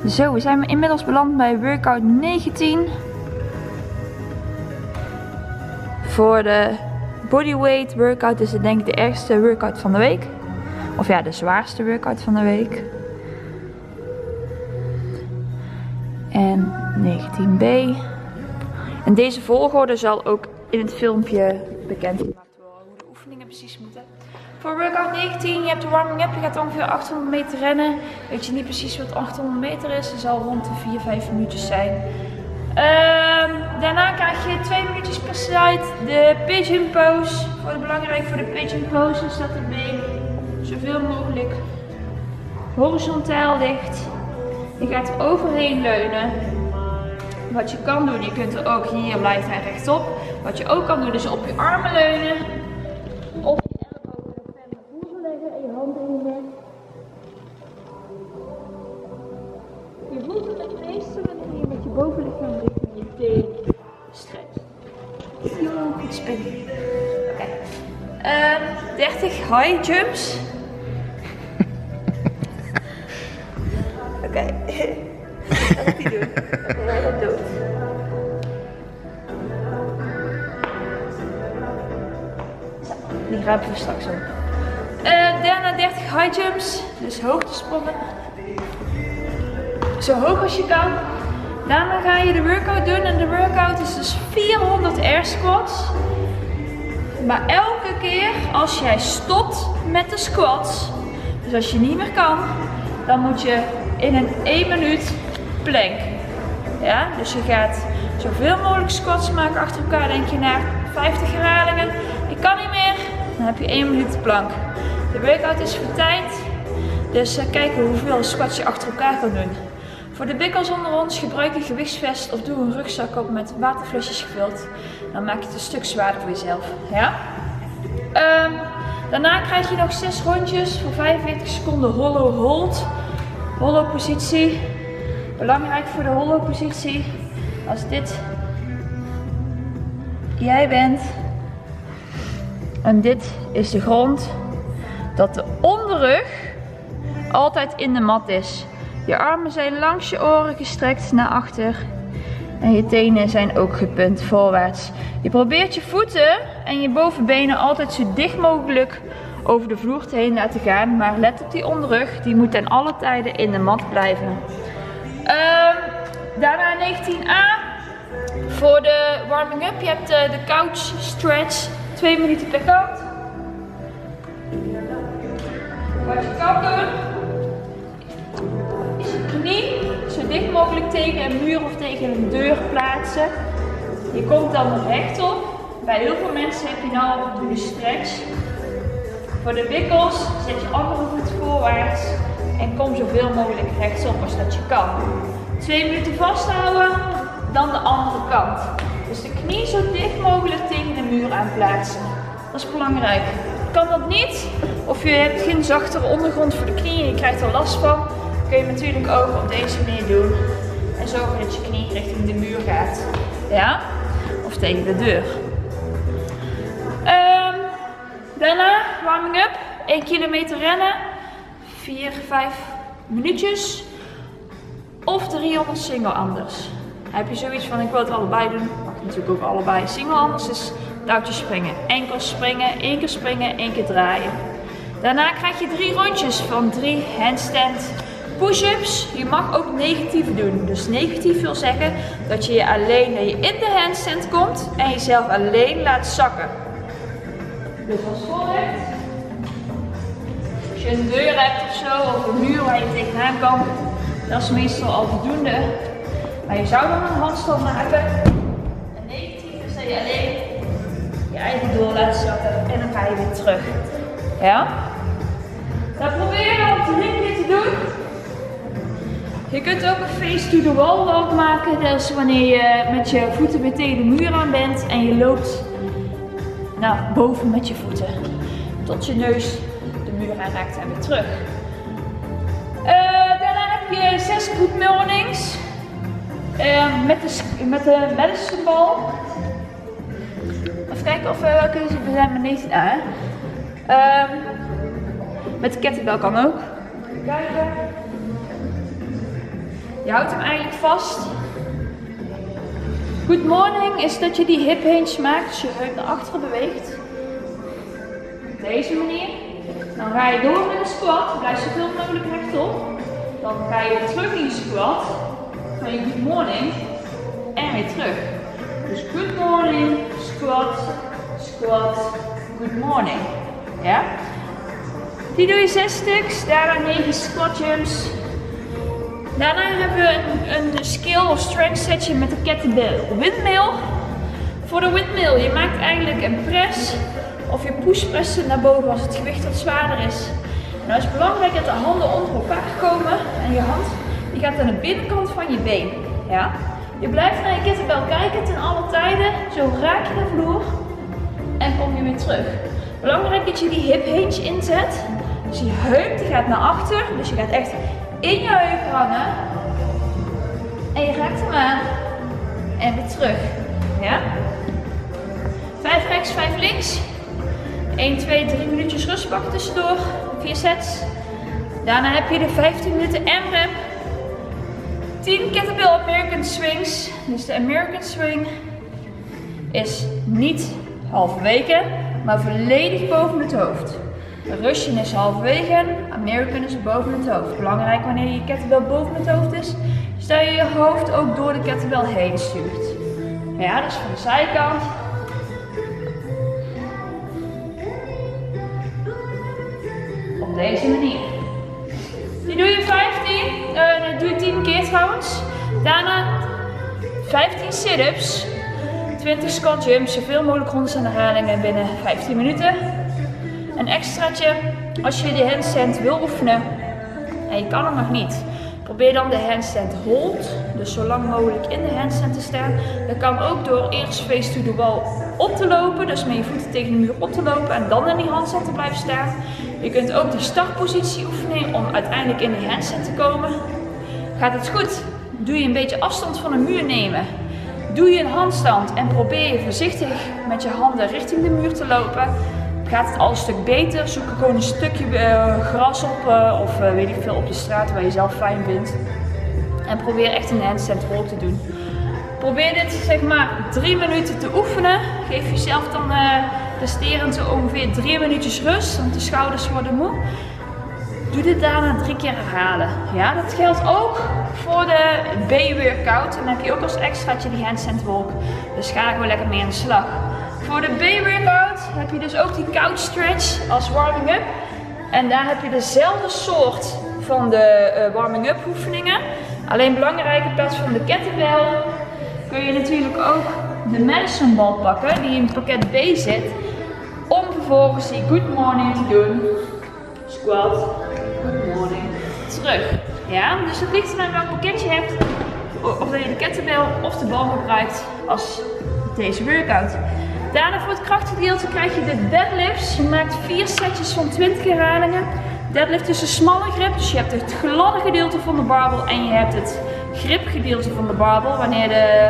Zo, we zijn inmiddels beland bij workout 19. Voor de bodyweight workout is het denk ik de ergste workout van de week. Of ja, de zwaarste workout van de week. En 19B. En deze volgorde zal ook in het filmpje bekendgemaakt worden hoe de oefeningen precies moeten. Voor workout 19, je hebt de warming up, je gaat ongeveer 800 meter rennen. Weet je niet precies wat 800 meter is, het zal rond de 4-5 minuutjes zijn. Daarna krijg je 2 minuutjes per side de pigeon pose. Belangrijk voor de pigeon pose is dat het been zoveel mogelijk horizontaal ligt. Je gaat overheen leunen. Wat je kan doen, je kunt er ook hier blijft hij rechtop. Wat je ook kan doen is op je armen leunen. Of je ellebogen ver naar voren leggen en je handen in je nek. Je voelt het het meeste wanneer je met je bovenlichaam richting je teen stretcht. Heel goed spinnen. Oké. 30 high jumps. Oké. Wat gaat hij doen? Hij gaat dood. Zo, die rapen we straks op. Daarna 30 high jumps, dus hoogtesprongen. Zo hoog als je kan. Daarna ga je de workout doen en de workout is dus 400 air squats. Maar elke keer als jij stopt met de squats, dus als je niet meer kan, dan moet je in een 1 minuut plank. Ja, dus je gaat zoveel mogelijk squats maken achter elkaar, denk je naar 50 herhalingen. Ik kan niet meer, dan heb je 1 minuut plank. De workout is voor tijd, dus kijken hoeveel squats je achter elkaar kan doen. Voor de bikkels onder ons gebruik een gewichtsvest of doe een rugzak op met waterflesjes gevuld. Dan maak je het een stuk zwaarder voor jezelf. Ja? Daarna krijg je nog 6 rondjes voor 45 seconden hollow hold. Hollow positie. Belangrijk voor de hollow positie. Als dit jij bent en dit is de grond, dat de onderrug altijd in de mat is. Je armen zijn langs je oren gestrekt naar achter. En je tenen zijn ook gepunt voorwaarts. Je probeert je voeten en je bovenbenen altijd zo dicht mogelijk over de vloer heen laten gaan. Maar let op die onderrug, die moet ten alle tijden in de mat blijven. Daarna 19A. Voor de warming up, je hebt de couch stretch. 2 minuten per kant. Wat je kan doen, is je knie zo dicht mogelijk tegen een muur of tegen een deur plaatsen. Je komt dan rechtop. Bij heel veel mensen heb je nou de stretch. Voor de wikkels zet je andere voet voorwaarts en kom zoveel mogelijk rechtsop als dat je kan. 2 minuten vasthouden, dan de andere kant. Dus de knie zo dicht mogelijk tegen de muur aan plaatsen. Dat is belangrijk. Kan dat niet, of je hebt geen zachtere ondergrond voor de knie en je krijgt er last van, kun je natuurlijk ook op deze manier doen. En zorgen dat je knie richting de muur gaat. Ja? Of tegen de deur. Daarna warming up. 1 kilometer rennen. 4-5 minuutjes. Of 300 single anders. Heb je zoiets van ik wil het allebei doen. Mag natuurlijk ook allebei. Single anders is touwtjes springen. Enkel springen, 1 keer springen, 1 keer draaien. Daarna krijg je 3 rondjes van 3 handstand push-ups. Je mag ook negatief doen. Dus negatief wil zeggen dat je alleen dat je in de handstand komt en jezelf alleen laat zakken. Dus als volgt. Als je een deur hebt of zo, of een muur waar je tegenaan kan, dat is meestal al voldoende. Maar je zou dan een handstand maken. En negatief is dat je alleen je eigen door laat zakken en dan ga je weer terug. Ja? Dan probeer je dan 3 keer te doen. Je kunt ook een face to the wall walk maken. Dat is wanneer je met je voeten weer tegen de muur aan bent en je loopt naar boven met je voeten. Tot je neus de muur aanraakt en weer terug. Daarna heb je 6 good mornings. Met de medicine ball. Even kijken of welke we zijn met 19A. Met de kettlebell kan ook. Even kijken. Je houdt hem eigenlijk vast. Good morning is dat je die hip hinge maakt, dus je heup naar achteren beweegt. Op deze manier. Dan ga je door in de squat, blijf zoveel mogelijk rechtop. Dan ga je weer terug in je squat. Van je good morning en weer terug. Dus good morning, squat, squat, good morning. Ja? Die doe je 6 stuks, daarna 9 squat jumps. Daarna hebben we een skill of strength setje met de kettlebell windmill. Voor de windmill, je maakt eigenlijk een press of je pushpressen naar boven als het gewicht wat zwaarder is. En dan is het belangrijk dat de handen onder elkaar komen en je hand die gaat aan de binnenkant van je been. Ja? Je blijft naar je kettlebell kijken ten alle tijden, zo raak je de vloer en kom je weer terug. Belangrijk dat je die hip hinge inzet, dus je heup die gaat naar achter, dus je gaat echt in je heup hangen en je raakt hem aan en weer terug. Ja? 5 rechts, 5 links. 1, 2, 3 minuutjes rust pakken tussendoor. 4 sets. Daarna heb je de 15 minuten M-rep. 10 kettlebell American swings. Dus de American swing is niet halverwege, maar volledig boven het hoofd. Russian is halverwege, American is boven het hoofd. Belangrijk wanneer je kettlebell boven het hoofd is, is dat je je hoofd ook door de kettlebell heen stuurt. Ja, dus van de zijkant. Op deze manier. Die doe je 10 keer trouwens. Daarna 15 sit-ups, 20 squat jumps, zoveel mogelijk rondes en herhalingen binnen 15 minuten. Een extraatje, als je de handstand wil oefenen en je kan hem nog niet, probeer dan de handstand hold, dus zo lang mogelijk in de handstand te staan. Dat kan ook door eerst face to the wall op te lopen, dus met je voeten tegen de muur op te lopen en dan in die handstand te blijven staan. Je kunt ook die startpositie oefenen om uiteindelijk in die handstand te komen. Gaat het goed? Doe je een beetje afstand van de muur nemen. Doe je een handstand en probeer je voorzichtig met je handen richting de muur te lopen. Gaat het al een stuk beter, zoek er gewoon een stukje gras op of weet ik veel op je straat waar je zelf fijn vindt. En probeer echt een handstand roll te doen. Probeer dit zeg maar 3 minuten te oefenen. Geef jezelf dan resterend zo ongeveer 3 minuutjes rust, want de schouders worden moe. Doe dit daarna 3 keer herhalen. Ja, dat geldt ook voor de B-workout. En dan heb je ook als extraatje die handstand walk. Dus ga er gewoon lekker mee aan de slag. Voor de B-workout heb je dus ook die couch stretch als warming-up. En daar heb je dezelfde soort van de warming-up oefeningen. Alleen belangrijk, in plaats van de kettlebell kun je natuurlijk ook de medicine ball pakken die in pakket B zit. Om vervolgens die good morning te doen. Squat, good morning, terug. Ja, dus het ligt eraan welk pakket je hebt. Of dat je de kettlebell of de bal gebruikt als deze workout. Daarna voor het krachtgedeelte krijg je de deadlifts. Je maakt 4 setjes van 20 herhalingen. Deadlift is een smalle grip, dus je hebt het gladde gedeelte van de barbel en je hebt het gripgedeelte van de barbel wanneer de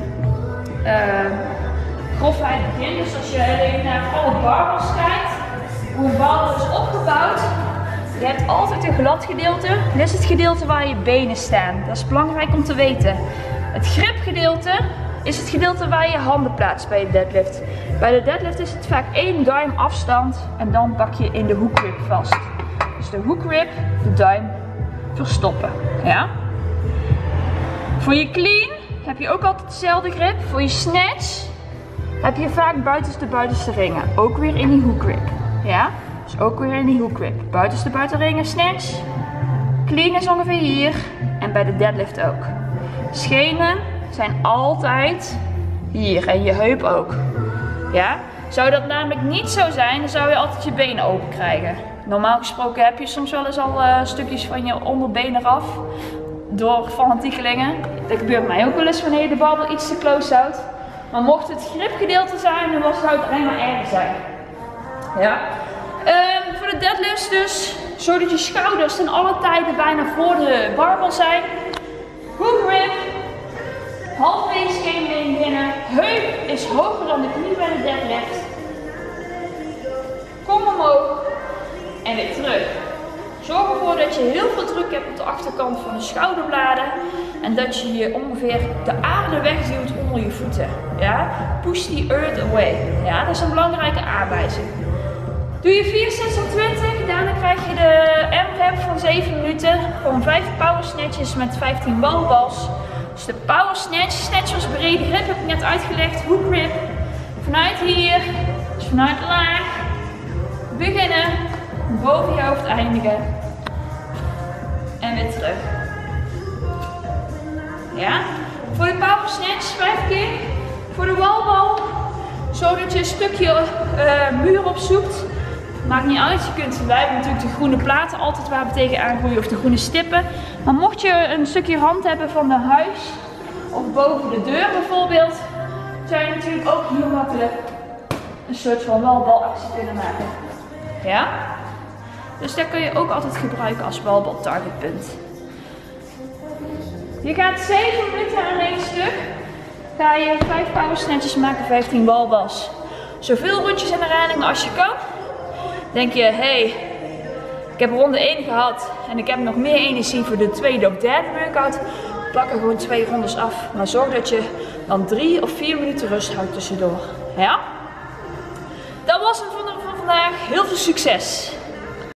grofheid begint. Dus als je alleen naar alle barbels kijkt, hoe een barbel is opgebouwd, je hebt altijd een glad gedeelte. Dit is het gedeelte waar je benen staan. Dat is belangrijk om te weten. Het gripgedeelte is het gedeelte waar je je handen plaatst bij de deadlift. Bij de deadlift is het vaak 1 duim afstand en dan pak je in de hoekgrip vast. Dus de hoekgrip, de duim verstoppen. Ja? Voor je clean heb je ook altijd dezelfde grip. Voor je snatch heb je vaak buitenste ringen. Ook weer in die hoekgrip. Ja? Dus ook weer in die hoekgrip. Buitenste buitenringen, snatch. Clean is ongeveer hier. En bij de deadlift ook. Schenen zijn altijd hier en je heup ook. Ja? Zou dat namelijk niet zo zijn, dan zou je altijd je benen open krijgen. Normaal gesproken heb je soms wel eens al stukjes van je onderbeen eraf door fanatiekelingen. Dat gebeurt mij ook wel eens wanneer je de barbel iets te close houdt. Maar mocht het gripgedeelte zijn, dan zou het alleen maar erger zijn. Ja? Voor de deadlifts dus, zodat je schouders ten alle tijden bijna voor de barbel zijn. Hook grip. Halfweeg geen been binnen. Heup is hoger dan de knie bij de deadlift. Kom omhoog. En weer terug. Zorg ervoor dat je heel veel druk hebt op de achterkant van de schouderbladen. En dat je hier ongeveer de aarde wegduwt onder je voeten. Ja? Push the earth away. Ja? Dat is een belangrijke aanwijzing. Doe je 4 sets van 20, daarna krijg je de M-rap van 7 minuten. Gewoon 5 power snatches met 15 wallballs. Dus de power snatch, snatch was brede grip, heb ik net uitgelegd. Hook grip. Vanuit hier, dus vanuit laag. Beginnen, boven je hoofd eindigen. En weer terug. Ja? Voor de power snatch 5 keer. Voor de wallball, zodat je een stukje muur opzoekt. Maakt niet uit, wij hebben natuurlijk de groene platen altijd waar we tegenaan groeien of de groene stippen. Maar mocht je een stukje rand hebben van de huis of boven de deur bijvoorbeeld, zou je natuurlijk ook heel makkelijk een soort van wallbalactie kunnen maken. Ja? Dus dat kun je ook altijd gebruiken als wallball targetpunt. Je gaat 7 minuten aan één stuk. Ga je 5 power snatches maken, 15 wallballs. Zoveel rondjes en herhalingen als je kan. Denk je, hey, ik heb ronde 1 gehad en ik heb nog meer energie voor de tweede of derde workout. Plak er gewoon 2 rondes af. Maar zorg dat je dan 3 of 4 minuten rust houdt tussendoor. Ja? Dat was het van vandaag. Heel veel succes!